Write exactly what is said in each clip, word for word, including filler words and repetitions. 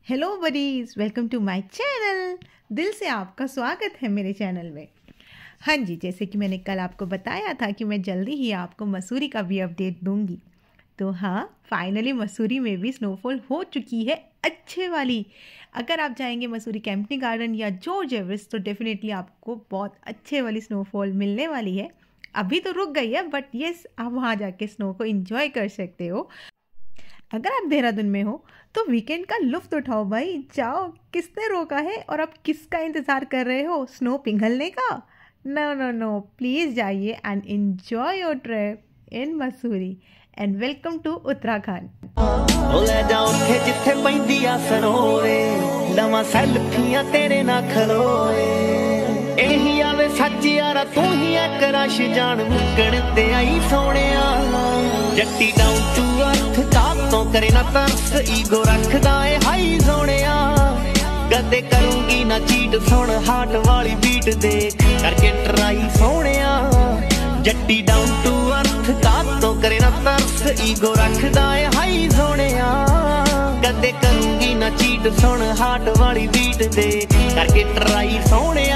Hello buddies, welcome to my channel. दिल से आपका स्वागत है मेरे चैनल में। हाँ जी, जैसे कि मैंने कल आपको बताया था कि मैं जल्दी ही आपको मसूरी का भी अपडेट दूंगी। तो हाँ, फाइनली मसूरी में भी स्नोफॉल हो चुकी है अच्छे वाली। अगर आप जाएंगे मसूरी कैंपटी गार्डन या जॉर्ज एवरेस्ट तो डेफिनेटली आपको बहुत अच्छे वाली स्नोफॉल मिलने वाली है। अभी तो रुक गई है, बट येस, आप वहाँ जाके स्नो को एंजॉय कर सकते हो। अगर आप देहरादून में हो तो वीकेंड का लुफ्त उठाओ भाई, जाओ। किसने रोका है और आप किसका इंतज़ार कर रहे हो स्नो पिघलने का? नो नो नो, प्लीज़ जाइए and enjoy your trip in Mussoorie and welcome to Uttarakhand. ले जा उठे जिथे पैंदी आ सरोए, लवा सेल्फियां तेरे ना खलोए। एही आवे सच यारा, तू ही एक रश जान मुकण ते आई सोहणिया। जट्टी डाउन टू अर्थ तातों करे ना तरस, ईगो रखदा ए हाई सोहणिया। कदे करूंगी ना चीट, सुन हार्ट वाली बीट देख करके ट्राई सोहणिया। जट्टी डाउन टू अर्थ तातों करे ना तरस, ईगो रखदा ए हाई सोहणिया। कदे करूंगी ना चीट, सुन हार्ट वाली बीट देख करके ट्राई सोहणिया।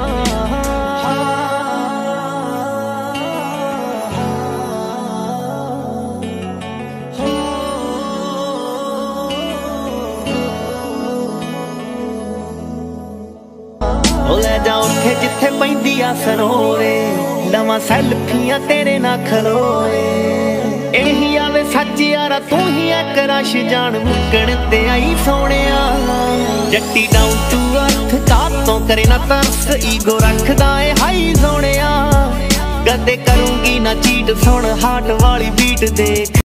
ले जा उठे जिथे पैंदी आ सरोए, लवा सेल्फियां तेरे ना खलोए। एही आवे सच यारा, तू ही एक रश जान मुकण ते आई सोहणिया। जट्टी डाउन टू अर्थ तातों करे ना तरस, ईगो रखदा ए हाई सोहणिया। कदे करूंगी ना चीट, सुन हार्ट वाली बीट देख